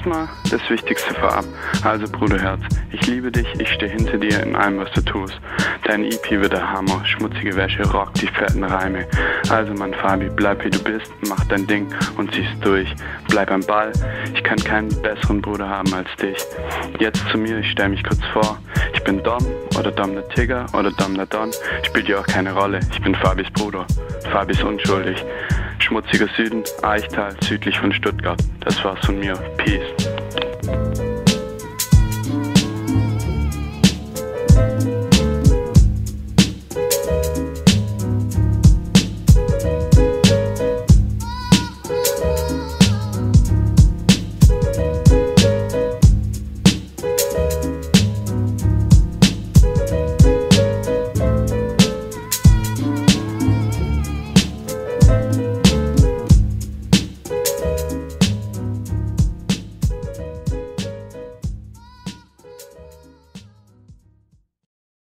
Erstmal das Wichtigste vorab. Also Bruderherz, ich liebe dich, ich stehe hinter dir in allem, was du tust. Dein EP wird der Hammer, schmutzige Wäsche rockt die fetten Reime. Also Mann Fabi, bleib wie du bist, mach dein Ding und zieh's durch. Bleib am Ball, ich kann keinen besseren Bruder haben als dich. Jetzt zu mir, ich stell mich kurz vor. Ich bin Dom oder Dom der Tigger oder Dom der Don. Spielt ja auch keine Rolle, ich bin Fabis Bruder. Fabi ist unschuldig. Schmutziger Süden, Eichtal, südlich von Stuttgart. Das war's von mir. Peace.